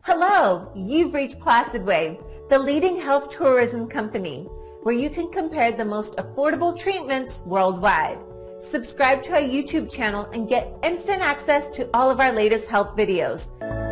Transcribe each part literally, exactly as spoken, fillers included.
Hello, you've reached PlacidWay, the leading health tourism company, where you can compare the most affordable treatments worldwide. Subscribe to our YouTube channel and get instant access to all of our latest health videos.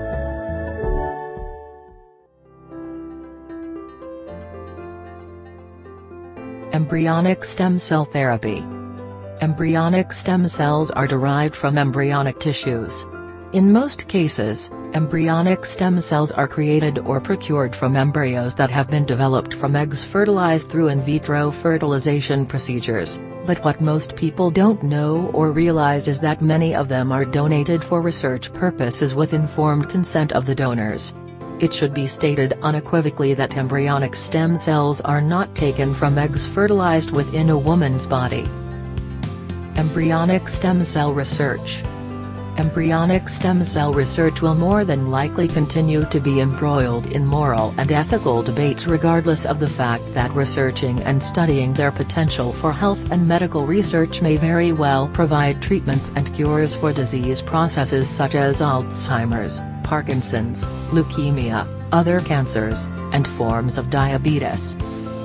Embryonic stem cell therapy. Embryonic stem cells are derived from embryonic tissues. In most cases, embryonic stem cells are created or procured from embryos that have been developed from eggs fertilized through in vitro fertilization procedures, but what most people don't know or realize is that many of them are donated for research purposes with informed consent of the donors. It should be stated unequivocally that embryonic stem cells are not taken from eggs fertilized within a woman's body. Embryonic stem cell research. Embryonic stem cell research will more than likely continue to be embroiled in moral and ethical debates regardless of the fact that researching and studying their potential for health and medical research may very well provide treatments and cures for disease processes such as Alzheimer's, Parkinson's, leukemia, other cancers, and forms of diabetes.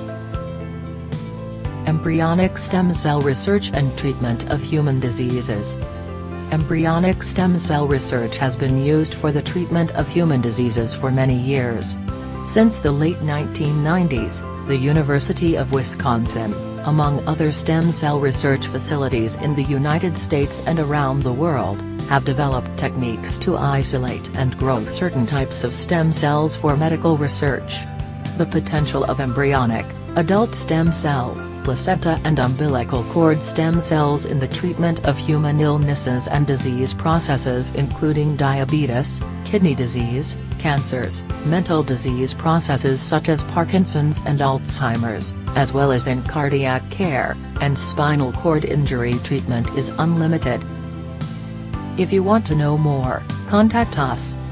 Embryonic stem cell research and treatment of human diseases. Embryonic stem cell research has been used for the treatment of human diseases for many years. Since the late nineteen nineties, the University of Wisconsin, among other stem cell research facilities in the United States and around the world, have developed techniques to isolate and grow certain types of stem cells for medical research. The potential of embryonic, adult stem cell, placenta and umbilical cord stem cells in the treatment of human illnesses and disease processes including diabetes, kidney disease, cancers, mental disease processes such as Parkinson's and Alzheimer's, as well as in cardiac care, and spinal cord injury treatment is unlimited. If you want to know more, contact us.